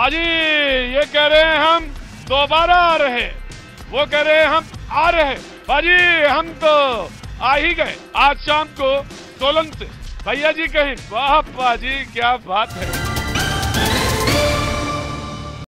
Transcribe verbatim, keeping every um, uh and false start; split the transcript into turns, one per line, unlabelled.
पाजी ये कह रहे हैं हम दोबारा आ रहे, वो कह रहे हैं हम आ रहे। पाजी हम तो आ ही गए आज शाम को सोलन से। भैया जी कहीं, वाह पाजी क्या बात है।